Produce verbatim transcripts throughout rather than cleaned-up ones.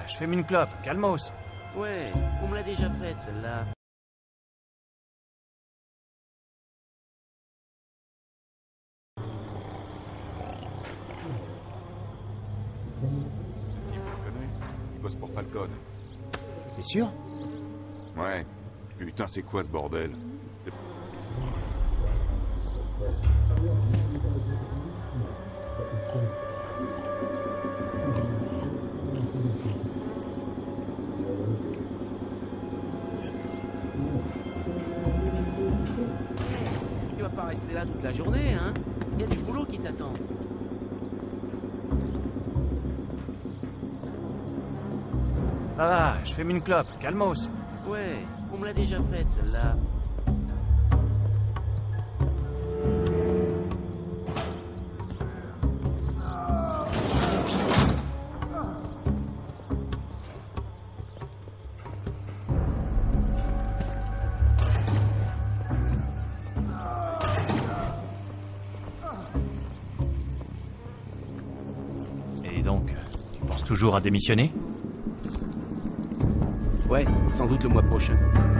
je fais une clope, calmos. Ouais, on me l'a déjà faite, celle-là. Il le connaît. Il bosse pour Falcon. T'es sûr? Ouais. Putain, c'est quoi ce bordel? Tu vas pas rester là toute la journée, hein? Il y a du boulot qui t'attend. Ça va, je fais une clope, calmos. Ouais, on me l'a déjà faite, celle-là. Et donc, tu penses toujours à démissionner? Ouais, sans doute le mois prochain.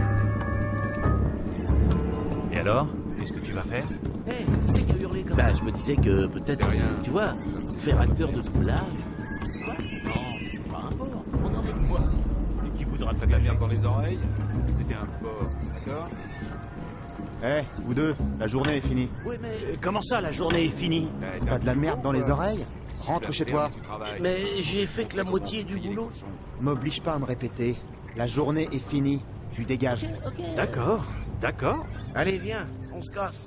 Et alors? Qu'est-ce que tu vas faire? Hé, hey, qui c'est qui a hurlé comme bah, ça? Bah, je me disais que peut-être, tu vois, faire acteur de doublage. Quoi? Non, c'est pas un porc. On en est quoi? Et qui voudra te de la merde dans les oreilles? C'était un porc, d'accord? Eh, hey, vous deux, la journée est finie. Oui, mais... Euh, comment ça, la journée est finie? Eh, Pas de la merde dans les oreilles? Rentre chez toi. Mais j'ai fait que la moitié du boulot. M'oblige pas à me répéter. La journée est finie. Tu dégages. Ok, ok. D'accord, d'accord. Allez, viens, on se casse.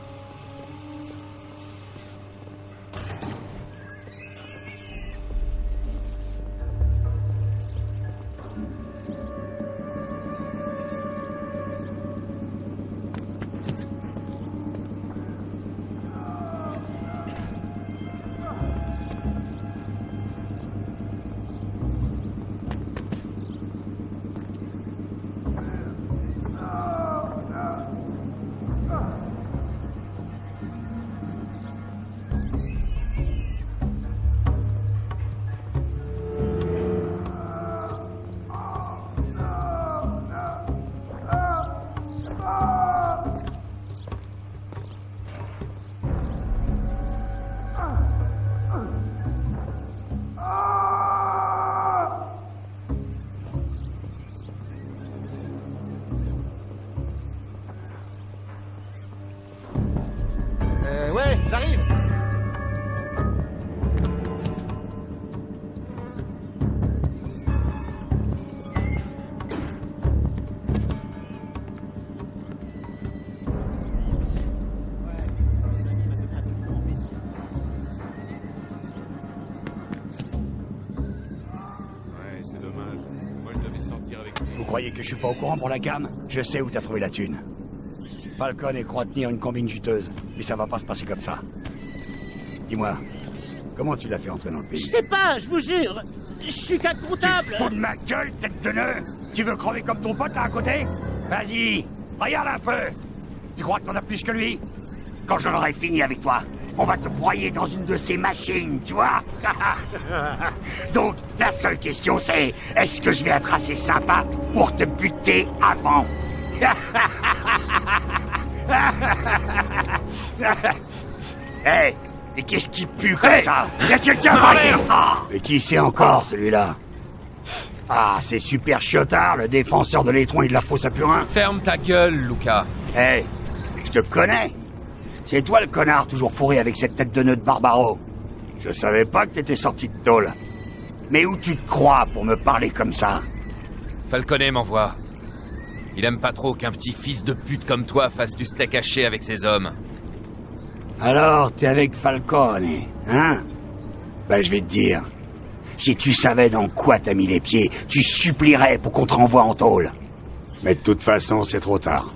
Euh, ouais, j'arrive. Ouais, c'est dommage. Moi, je devais sortir avec... Vous croyez que je suis pas au courant pour la cam? Je sais où t'as trouvé la thune. Falcon et croit tenir une combine juteuse, mais ça va pas se passer comme ça. Dis-moi, comment tu l'as fait entrer dans le pays? Je sais pas, je vous jure. Je suis cadre comptable. Tu te fous de ma gueule, tête de nœud? Tu veux crever comme ton pote là à côté? Vas-y, regarde un peu. Tu crois que t'en as plus que lui? Quand j'en aurai fini avec toi, on va te broyer dans une de ces machines, tu vois? Donc, la seule question c'est, est-ce que je vais être assez sympa pour te buter avant? Hé, hey, et qu'est-ce qui pue comme hey, ça? Y'a quelqu'un par ici? Ah, et qui c'est encore, celui-là? Ah, c'est Super Chiotard, le défenseur de l'étron et de la fosse à purin. Ferme ta gueule, Luca. Hé, hey, je te connais. C'est toi le connard toujours fourré avec cette tête de nœud de Barbaro. Je savais pas que t'étais sorti de tôle. Mais où tu te crois pour me parler comme ça? Falconet m'envoie. Il aime pas trop qu'un petit fils de pute comme toi fasse du steak haché avec ses hommes. Alors, t'es avec Falcone, hein? Ben, je vais te dire. Si tu savais dans quoi t'as mis les pieds, tu supplierais pour qu'on te renvoie en tôle. Mais de toute façon, c'est trop tard.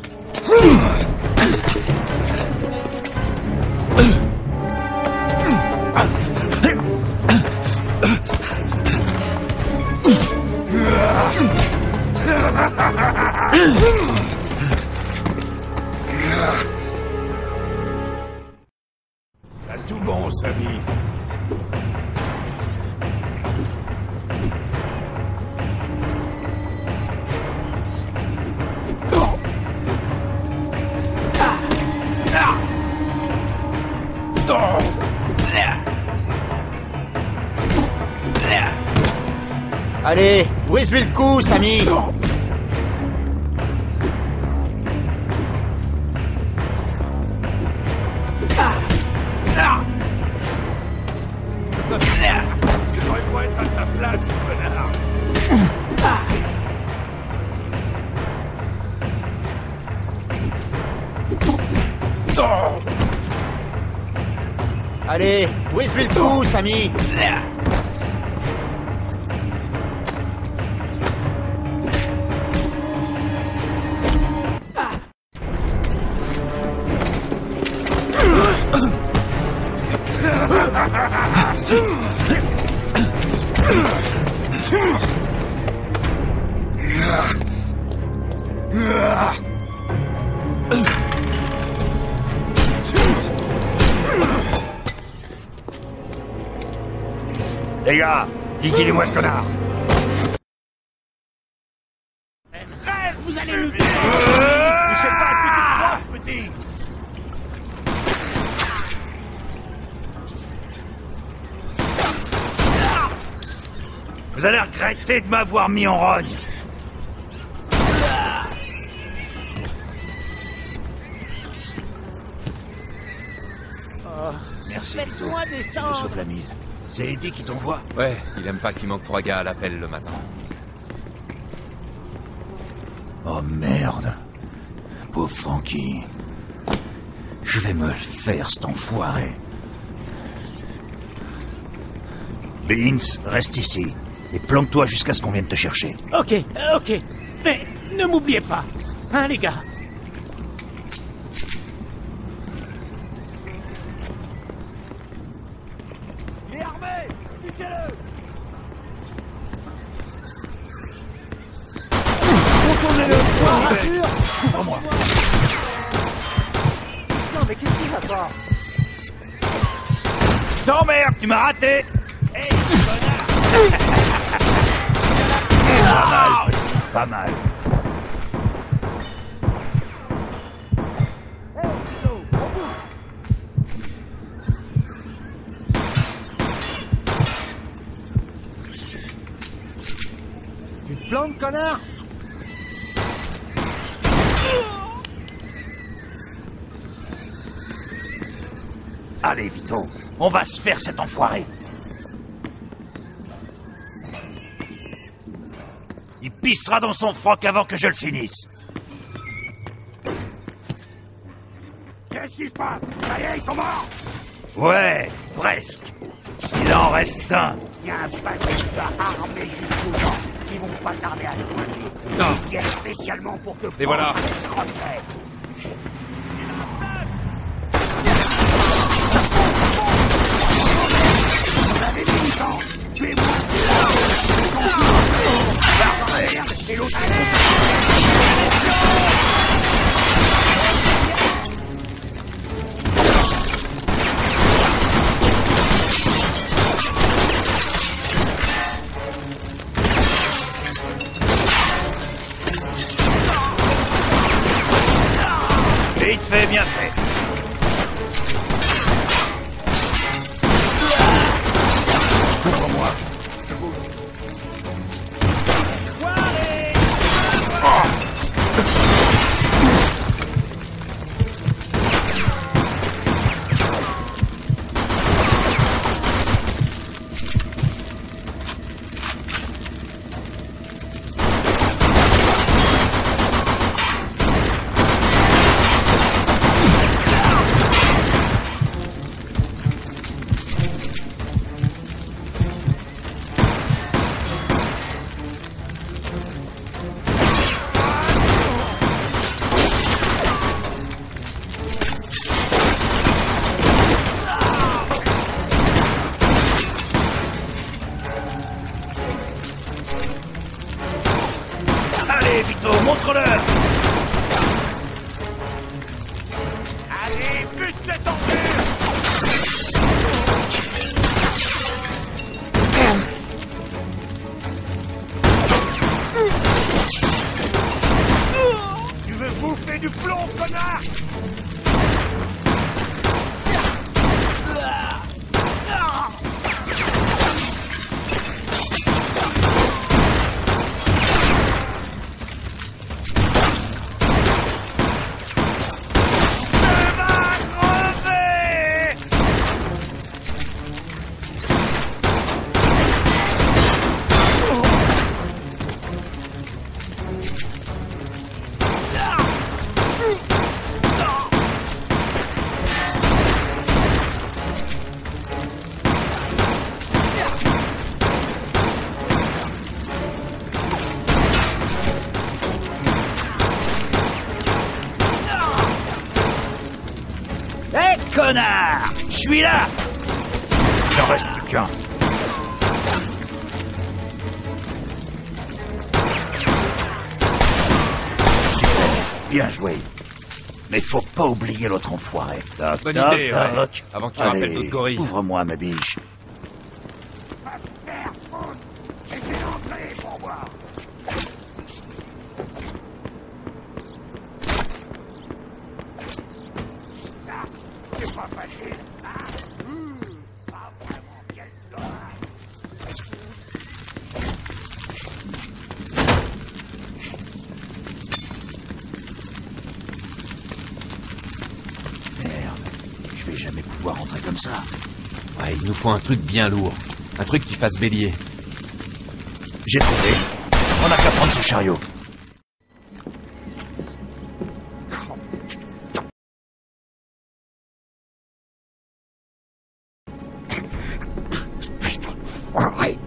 T'as tout bon, Samy. Allez, brise-lui le cou, Samy. Je devrais pas être à ta place, connard. Allez, brise-lui le cou, Samy. Les gars, liquidez-moi ce connard. Rêve, vous allez nous tuer. Je sais pas à qui tu te crois, petit. Vous allez regretter de m'avoir mis en rogne. Merci. Faites-moi Je descendre. sauve la mise. C'est Eddie qui t'envoie. Ouais, il aime pas qu'il manque trois gars à l'appel le matin. Oh merde. Pauvre Frankie. Je vais me le faire, cet enfoiré. Beans, reste ici. Et planque-toi jusqu'à ce qu'on vienne te chercher. Ok, euh, ok. Mais ne m'oubliez pas. Hein, les gars? Il est armé! Niquez-le! Retournez-le! Couvre-moi! Non, mais qu'est-ce qu'il va pas? Non merde, tu m'as raté! Hé, connard! Pas mal, pas mal. Tu te plantes, connard? Allez, Vito, on va se faire cet enfoiré. Il pissera dans son froc avant que je le finisse. Qu'est-ce qui se passe? Ça y est, ils sont morts? Ouais, presque. Il en reste un. Il y a un paquet de gars armés jusqu'aux dents qui vont pas tarder à se pointer. Non. Ils viennent spécialement pour te Les voilà. prendre le crochet. Vous avez des licences. Tuez-moi. Et l'autre. Vite fait, bien fait. Couvre-moi. Allez, Vito, montre-leur. Allez, bute cette ordure. Tu veux bouffer du plomb, connard? connard! Je suis là! Il en reste plus qu'un. Super, bien joué. Mais faut pas oublier l'autre enfoiré. Toc, Bonne toc, idée, ouais. toc. Avant qu'il Allez, rappelle d'autres gorilles. ouvre-moi ma biche. Je vais jamais pouvoir rentrer comme ça. Ouais, il nous faut un truc bien lourd. Un truc qui fasse bélier. J'ai trouvé. On n'a qu'à prendre ce chariot. Putain, ouais.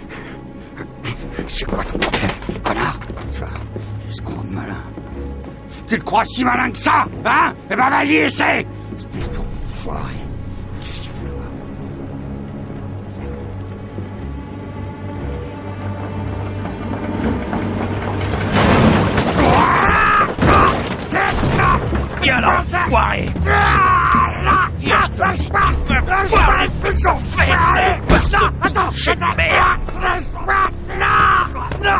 C'est quoi ton problème, connard? Ce gros malin. Tu te crois si malin que ça, hein? Eh ben vas-y, essaie! Putain, foiré. Qu'est-ce qu'il fout là? Viens là, foiré! Viens, je te dis, tu veux voir les flics s'enfesser! Non, attends, je te merde! Non! Non!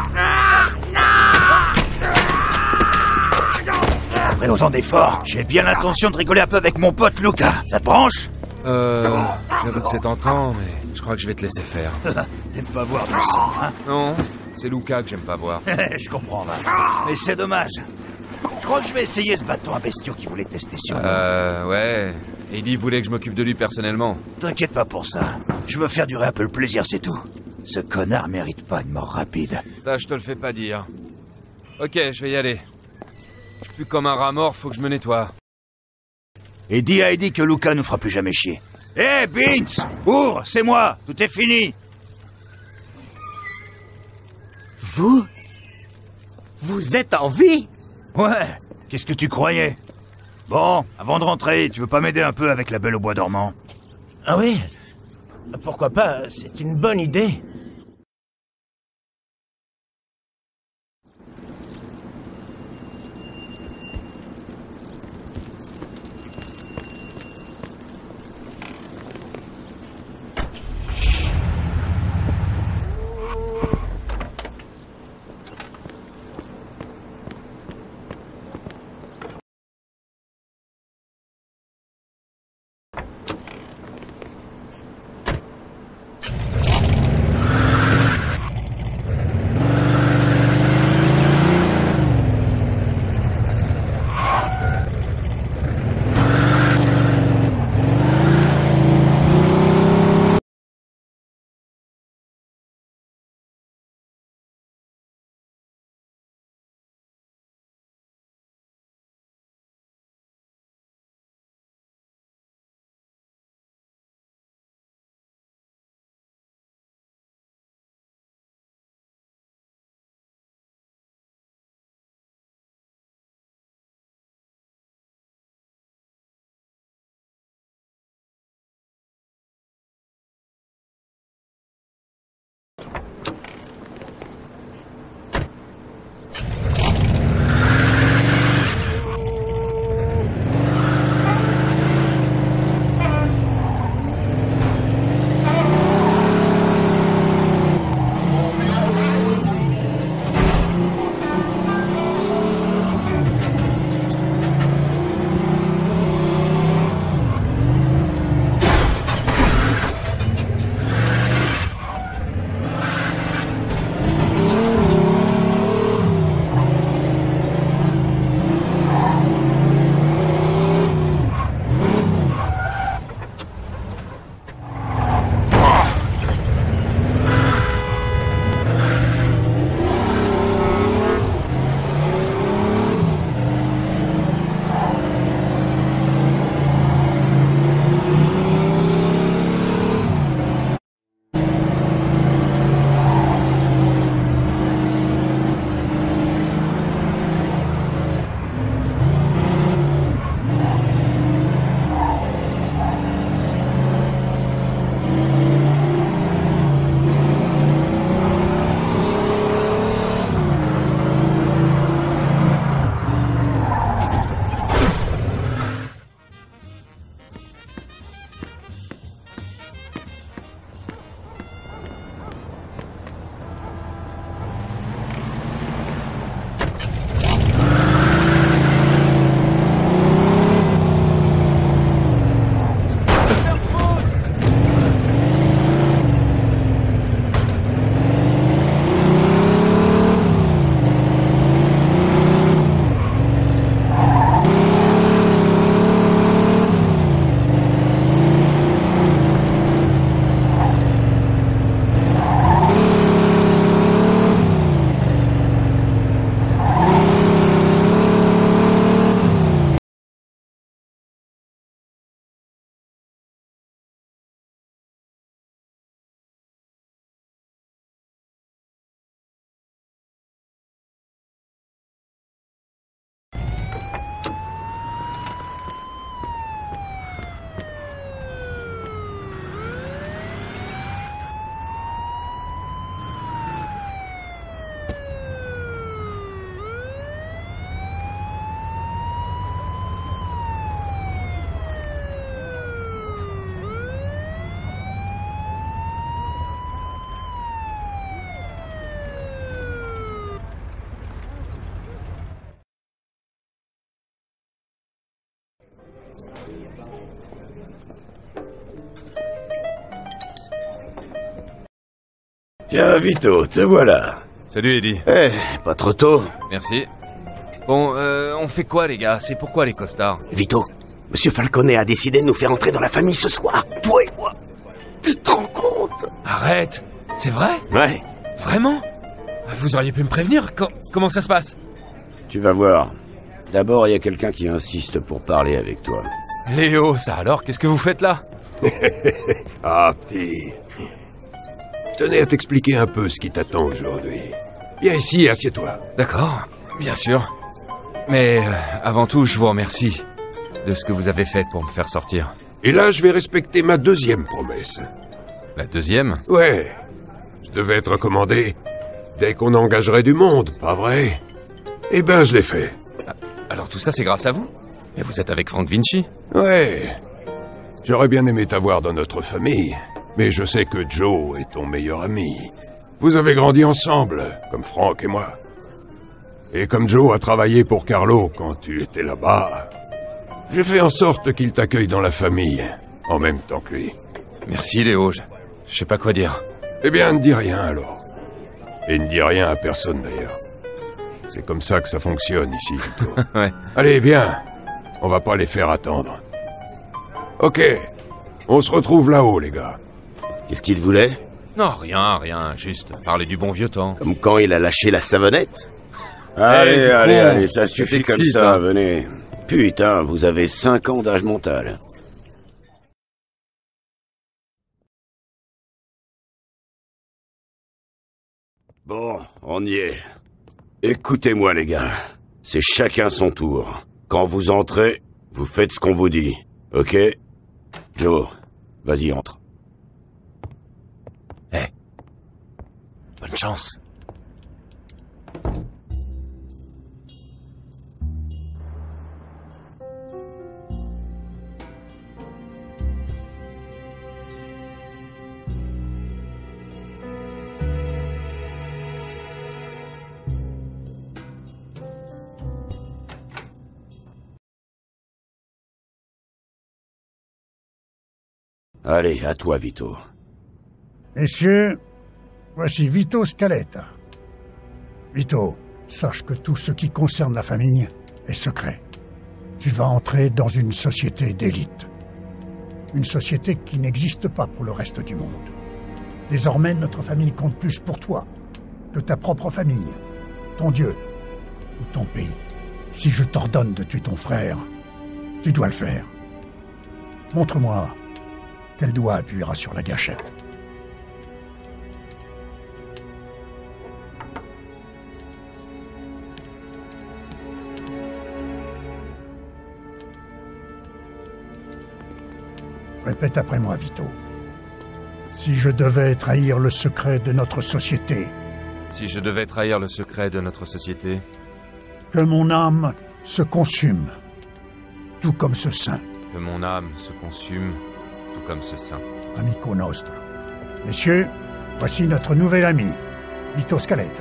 Après autant d'efforts, j'ai bien l'intention de rigoler un peu avec mon pote Luca. Ça te branche? Euh... J'avoue que c'est tentant, mais je crois que je vais te laisser faire. T'aimes pas voir du sang, hein? Non, c'est Luca que j'aime pas voir. Je comprends, là. Mais c'est dommage. Je crois que je vais essayer ce bâton à bestiaux qui voulait tester sur moi. Euh... Ouais... Eddie voulait que je m'occupe de lui personnellement. T'inquiète pas pour ça. Je veux faire durer un peu le plaisir, c'est tout. Ce connard mérite pas une mort rapide. Ça, je te le fais pas dire. Ok, je vais y aller. Je suis plus comme un rat mort, faut que je me nettoie. Et dis à Eddie que Luca nous fera plus jamais chier. Hé, hey, Vince! Ouvre, c'est moi! Tout est fini! Vous Vous êtes en vie? Ouais, qu'est-ce que tu croyais? Bon, avant de rentrer, tu veux pas m'aider un peu avec la Belle au bois dormant? Ah oui? Pourquoi pas, c'est une bonne idée. Tiens, Vito, te voilà. Salut, Eddie. Eh, pas trop tôt. Merci. Bon, euh, on fait quoi, les gars? C'est pourquoi les costards? Vito, Monsieur Falcone a décidé de nous faire entrer dans la famille ce soir. Toi et moi. Tu te rends compte? Arrête! C'est vrai? Ouais. Vraiment? Vous auriez pu me prévenir? Co- comment ça se passe? Tu vas voir. D'abord, il y a quelqu'un qui insiste pour parler avec toi. Léo, ça alors? Qu'est-ce que vous faites là? Ah, petit. Je tenais à t'expliquer un peu ce qui t'attend aujourd'hui. Viens ici, assieds-toi. D'accord, bien sûr. Mais euh, avant tout, je vous remercie de ce que vous avez fait pour me faire sortir. Et là, je vais respecter ma deuxième promesse. La deuxième? Ouais. Je devais être recommandé dès qu'on engagerait du monde, pas vrai? Eh ben, je l'ai fait. Alors tout ça, c'est grâce à vous? Mais vous êtes avec Frank Vinci? Ouais. J'aurais bien aimé t'avoir dans notre famille, mais je sais que Joe est ton meilleur ami. Vous avez grandi ensemble, comme Frank et moi. Et comme Joe a travaillé pour Carlo quand tu étais là-bas, j'ai fait en sorte qu'il t'accueille dans la famille, en même temps que lui. Merci Léo, je, je sais pas quoi dire. Eh bien, ne dis rien alors. Et ne dis rien à personne d'ailleurs. C'est comme ça que ça fonctionne ici, Vito. Ouais. Allez, viens. On va pas les faire attendre. Ok. On se retrouve là-haut, les gars. Qu'est-ce qu'il te voulait? Non, rien, rien, juste parler du bon vieux temps. Comme quand il a lâché la savonnette? Allez, Eh, allez, bon, allez, ça suffit comme t'excite, ça, hein. venez. Putain, vous avez cinq ans d'âge mental. Bon, on y est. Écoutez-moi, les gars. C'est chacun son tour. Quand vous entrez, vous faites ce qu'on vous dit. Ok? Joe, vas-y, entre. Eh. Bonne chance. Allez, à toi, Vito. Messieurs, voici Vito Scaletta. Vito, sache que tout ce qui concerne la famille est secret. Tu vas entrer dans une société d'élite. Une société qui n'existe pas pour le reste du monde. Désormais, notre famille compte plus pour toi que ta propre famille, ton Dieu ou ton pays. Si je t'ordonne de tuer ton frère, tu dois le faire. Montre-moi quel doigt appuiera sur la gâchette. Répète après moi, Vito. Si je devais trahir le secret de notre société... Si je devais trahir le secret de notre société... Que mon âme se consume, tout comme ce saint. Que mon âme se consume, tout comme ce saint. Amico nostro. Messieurs, voici notre nouvel ami, Vito Scaletta.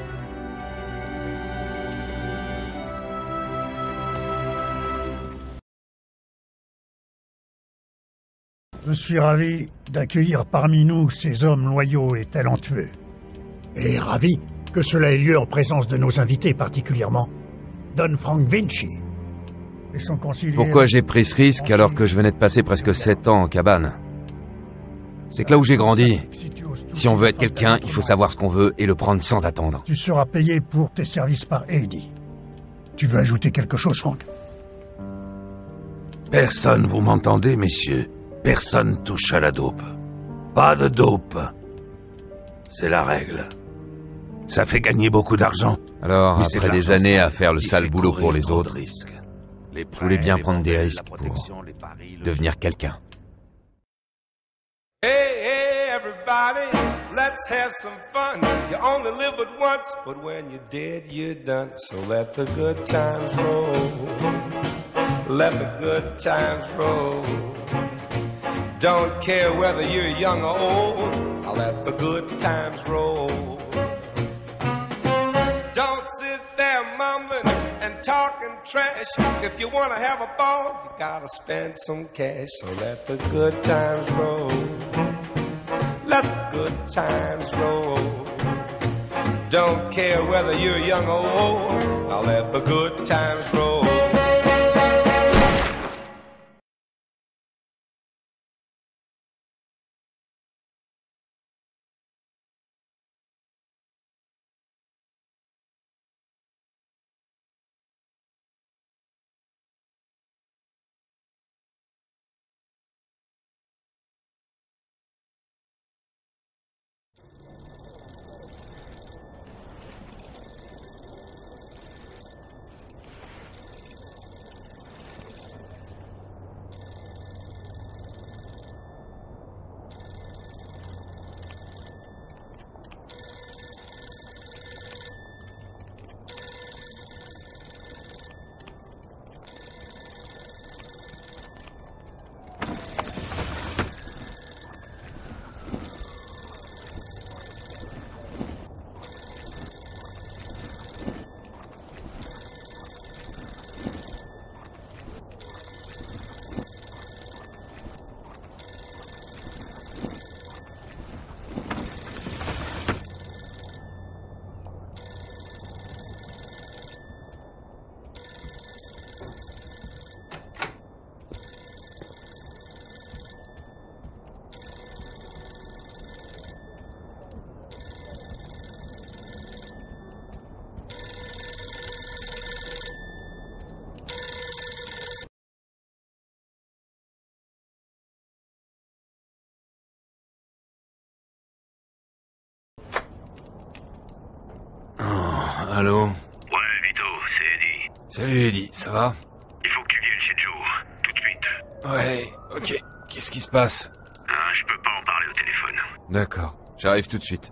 Je suis ravi d'accueillir parmi nous ces hommes loyaux et talentueux. Et ravi que cela ait lieu en présence de nos invités, particulièrement Don Frank Vinci. Et son conseiller... Pourquoi j'ai pris ce risque alors que je venais de passer presque sept ans en cabane? C'est que là où j'ai grandi, si on veut être quelqu'un, il faut savoir ce qu'on veut et le prendre sans attendre. Tu seras payé pour tes services par Eddie. Tu veux ajouter quelque chose, Frank? Personne, vous m'entendez, messieurs? Personne touche à la dope. Pas de dope. C'est la règle. Ça fait gagner beaucoup d'argent. Alors, Mais c'est après de des l'argent années à sale faire le qui sale fait boulot courir pour les trop de autres, risques. Les je voulais bien prêts, prendre les des bordels, risques la pour protection, les paris, le devenir jeu. quelqu'un. Hey, hey, everybody, let's have some fun. You only live but once, but when you're dead, you're done. So let the good times roll. Let the good times roll. Don't care whether you're young or old. I'll let the good times roll. Don't sit there mumbling and talking trash. If you wanna have a ball, you gotta spend some cash. So let the good times roll. Let the good times roll. Don't care whether you're young or old. Now let the good times roll. Allô? Ouais, Vito, c'est Eddie. Salut Eddie, ça va? Il faut que tu viennes chez Joe, tout de suite. Ouais, ok. Qu'est-ce qui se passe? Hein, je peux pas en parler au téléphone. D'accord, j'arrive tout de suite.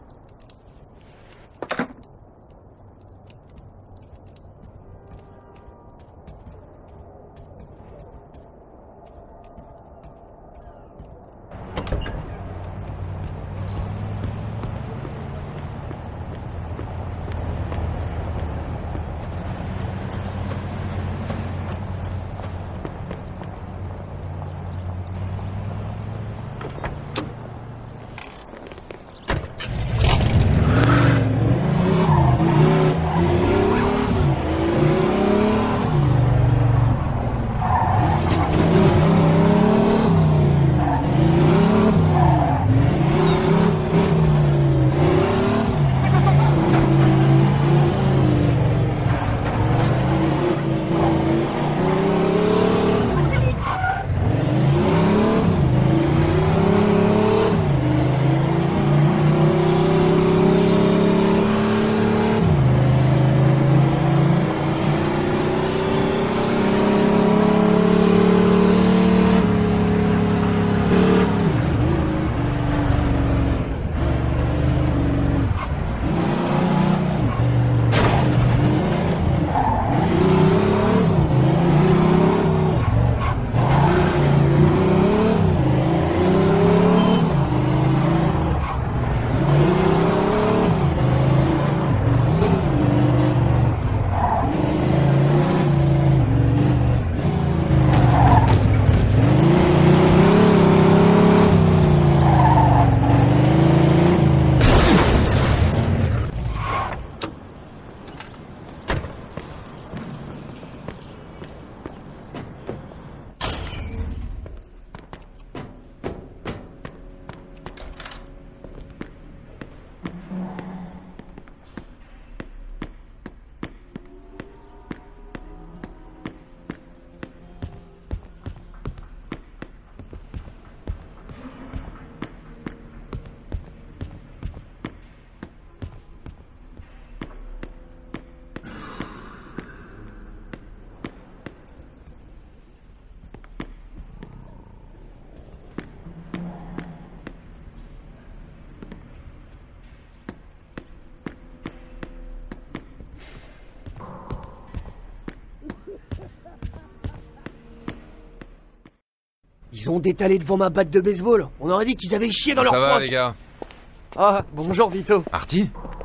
Ils ont détalé devant ma batte de baseball. On aurait dit qu'ils avaient chié dans leur Ça va croque. les gars? Ah, bonjour Vito. Artie?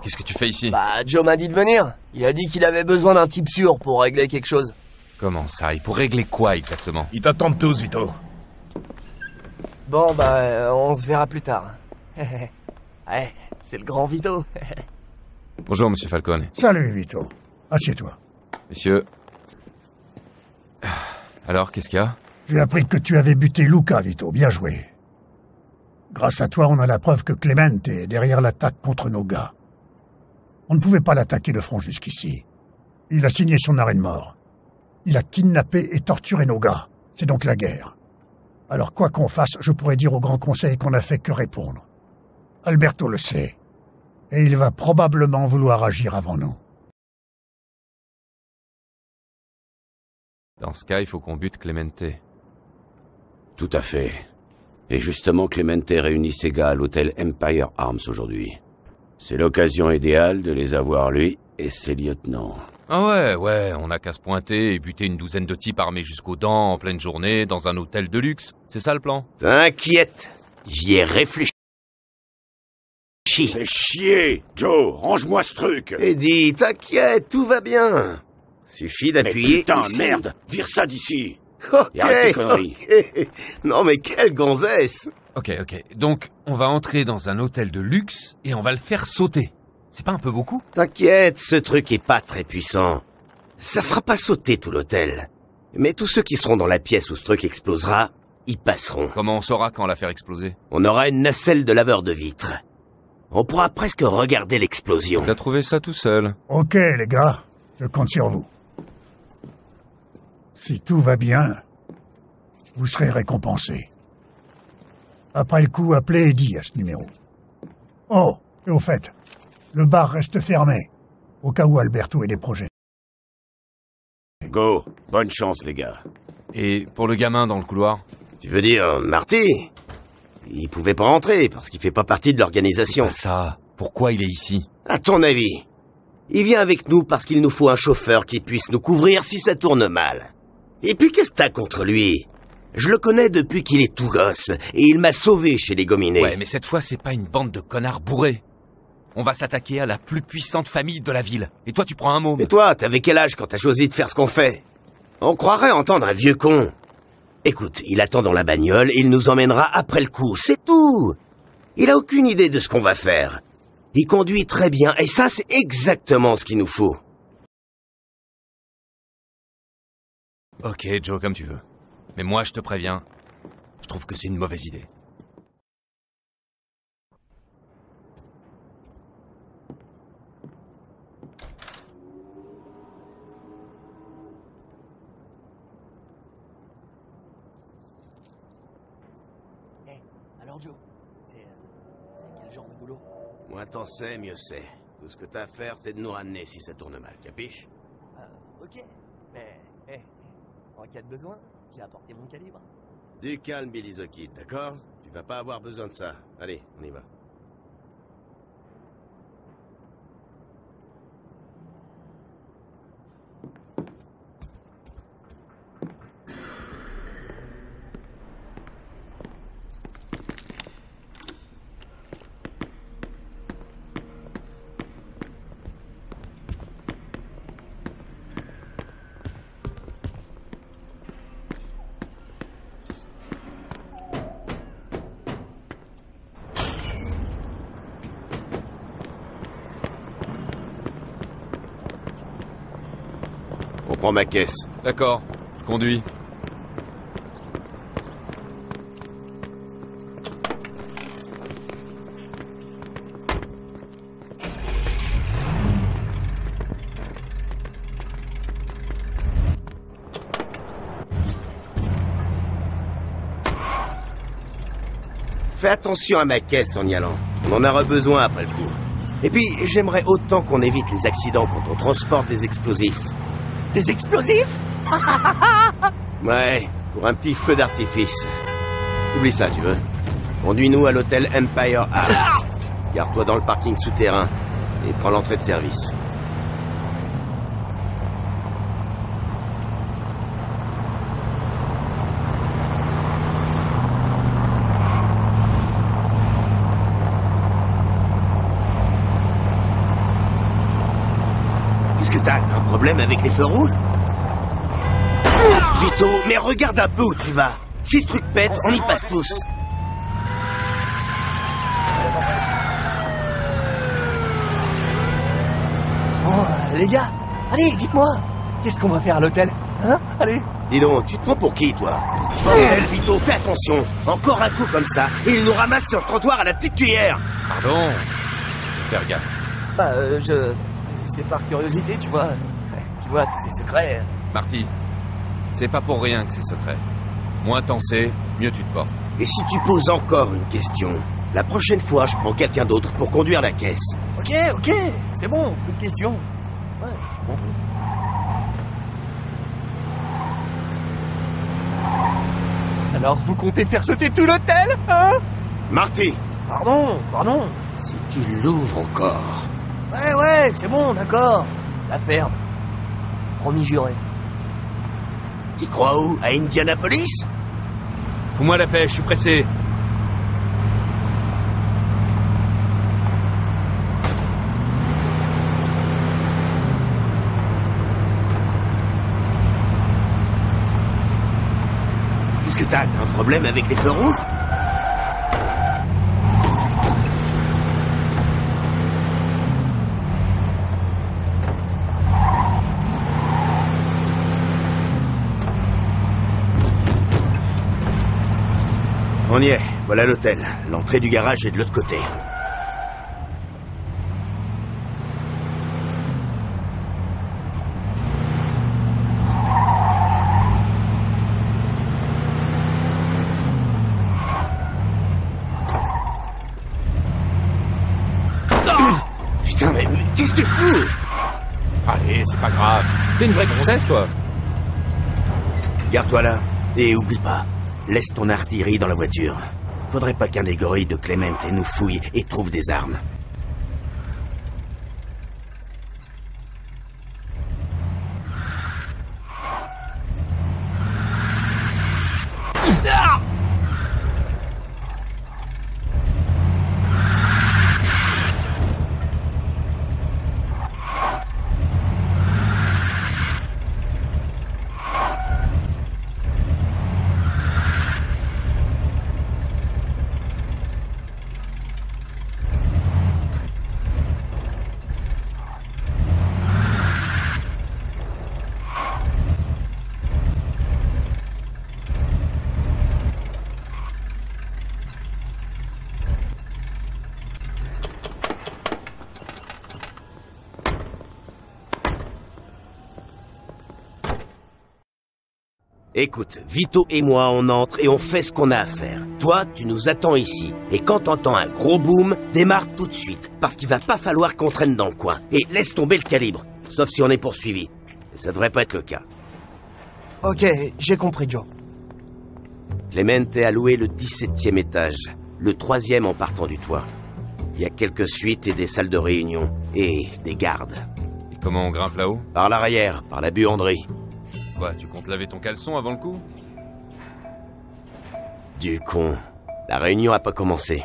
Qu'est-ce que tu fais ici? Bah, Joe m'a dit de venir. Il a dit qu'il avait besoin d'un type sûr pour régler quelque chose. Comment ça? Et pour régler quoi exactement? Ils t'attendent tous, Vito. Bon, bah, euh, on se verra plus tard. Ouais, c'est le grand Vito. Bonjour, monsieur Falcone. Salut, Vito. Assieds-toi. Messieurs... Alors, qu'est-ce qu'il y a? J'ai appris que tu avais buté Luca, Vito. Bien joué. Grâce à toi, on a la preuve que Clemente est derrière l'attaque contre nos gars. On ne pouvait pas l'attaquer de front jusqu'ici. Il a signé son arrêt de mort. Il a kidnappé et torturé nos gars. C'est donc la guerre. Alors quoi qu'on fasse, je pourrais dire au Grand Conseil qu'on n'a fait que répondre. Alberto le sait. Et il va probablement vouloir agir avant nous. Dans ce cas, il faut qu'on bute Clemente. Tout à fait. Et justement, Clemente réunit ses gars à l'hôtel Empire Arms aujourd'hui. C'est l'occasion idéale de les avoir, lui et ses lieutenants. Ah ouais, ouais, on n'a qu'à se pointer et buter une douzaine de types armés jusqu'aux dents en pleine journée dans un hôtel de luxe. C'est ça le plan? T'inquiète, j'y ai réfléchi. Fais chier, Joe, range-moi ce truc. Eddie, t'inquiète, tout va bien. Suffit d'appuyer. Putain, ici. Merde, vire ça d'ici. Ok, Et arrête tes conneries. ok. Non mais quelle gonzesse! Ok, ok. Donc, on va entrer dans un hôtel de luxe et on va le faire sauter. C'est pas un peu beaucoup? T'inquiète, ce truc est pas très puissant. Ça fera pas sauter tout l'hôtel. Mais tous ceux qui seront dans la pièce où ce truc explosera, y passeront. Comment on saura quand la faire exploser? On aura une nacelle de laveur de vitres. On pourra presque regarder l'explosion. T'as trouvé ça tout seul? Ok, les gars, je compte sur vous. Si tout va bien, vous serez récompensés. Après le coup, appelez Eddie à ce numéro. Oh, et au fait, le bar reste fermé, au cas où Alberto ait des projets. Go, bonne chance les gars. Et pour le gamin dans le couloir? Tu veux dire Marty? Il pouvait pas rentrer parce qu'il fait pas partie de l'organisation. Ah ça, pourquoi il est ici? À ton avis? Il vient avec nous parce qu'il nous faut un chauffeur qui puisse nous couvrir si ça tourne mal. Et puis qu'est-ce que t'as contre lui? Je le connais depuis qu'il est tout gosse, et il m'a sauvé chez les Gominés. Ouais, mais cette fois, c'est pas une bande de connards bourrés. On va s'attaquer à la plus puissante famille de la ville. Et toi, tu prends un môme. Et toi, t'avais quel âge quand t'as choisi de faire ce qu'on fait? On croirait entendre un vieux con. Écoute, il attend dans la bagnole et il nous emmènera après le coup, c'est tout. Il a aucune idée de ce qu'on va faire. Il conduit très bien, et ça, c'est exactement ce qu'il nous faut. Ok, Joe, comme tu veux. Mais moi, je te préviens, je trouve que c'est une mauvaise idée. Hey, alors Joe, c'est euh, quel genre de boulot? Moins t'en sais, mieux c'est. Tout ce que t'as à faire, c'est de nous ramener si ça tourne mal, capiche? Euh, ok, mais, hey, en cas de besoin, j'ai apporté mon calibre. Du calme, Billy the Kid, d'accord? Tu vas pas avoir besoin de ça. Allez, on y va. On prend ma caisse. D'accord, je conduis. Fais attention à ma caisse en y allant. On en aura besoin après le coup. Et puis, j'aimerais autant qu'on évite les accidents quand on transporte des explosifs. Des explosifs? Ouais, pour un petit feu d'artifice. Oublie ça, tu veux. Conduis-nous à l'hôtel Empire Arms. Garde-toi dans le parking souterrain et prends l'entrée de service. t'as un problème avec les feux rouges? Vito, mais regarde un peu où tu vas. Si ce truc pète, on y passe tous. Bon, les gars, allez, dites-moi, qu'est-ce qu'on va faire à l'hôtel? Hein? Allez. Dis donc, tu te prends pour qui, toi? Bordel, Vito, fais attention. Encore un coup comme ça, et il nous ramasse sur le trottoir à la petite cuillère. Pardon. Faut faire gaffe. Bah, euh, je... C'est par curiosité, tu vois. Tu vois, tous ces secrets. Marty, c'est pas pour rien que c'est secret. Moins t'en sais, mieux tu te portes. Et si tu poses encore une question, la prochaine fois, je prends quelqu'un d'autre pour conduire la caisse. Ok, ok, c'est bon, plus de questions. Ouais, je comprends. Alors, vous comptez faire sauter tout l'hôtel, hein? Marty! Pardon, pardon. Si tu l'ouvres encore... Ouais, ouais, c'est bon, d'accord. Je la ferme. Promis juré. Tu crois où? À Indianapolis? Fous-moi la paix, je suis pressé. Qu'est-ce que t'as? T'as un problème avec les feux rouges? On y est, voilà l'hôtel. L'entrée du garage est de l'autre côté. Putain, mais, mais qu'est-ce que tu fous? Allez, c'est pas grave. T'es une vraie gonzesse, toi. Garde-toi là, et oublie pas. Laisse ton artillerie dans la voiture. Faudrait pas qu'un des gorilles de Clement nous fouille et trouve des armes. Ah! Écoute, Vito et moi, on entre et on fait ce qu'on a à faire. Toi, tu nous attends ici. Et quand t'entends un gros boom, démarre tout de suite. Parce qu'il va pas falloir qu'on traîne dans le coin. Et laisse tomber le calibre. Sauf si on est poursuivi. Et ça devrait pas être le cas. Ok, j'ai compris, Joe. Clement est alloué le dix-septième étage. Le troisième en partant du toit. Il y a quelques suites et des salles de réunion. Et des gardes. Et comment on grimpe là-haut? Par l'arrière, par la buanderie. Quoi, tu comptes laver ton caleçon avant le coup? Du con. La réunion a pas commencé.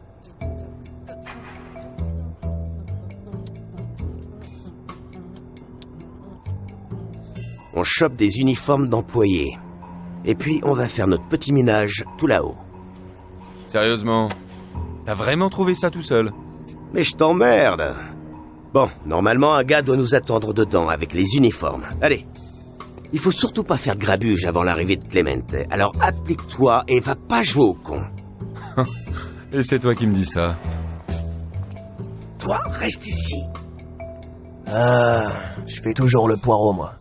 On chope des uniformes d'employés. Et puis on va faire notre petit ménage tout là-haut. Sérieusement? T'as vraiment trouvé ça tout seul? Mais je t'emmerde. Bon, normalement un gars doit nous attendre dedans avec les uniformes. Allez. Il faut surtout pas faire grabuge avant l'arrivée de Clement. Alors applique-toi et va pas jouer au con. Et c'est toi qui me dis ça. Toi, reste ici. Ah, je fais toujours le poireau, moi.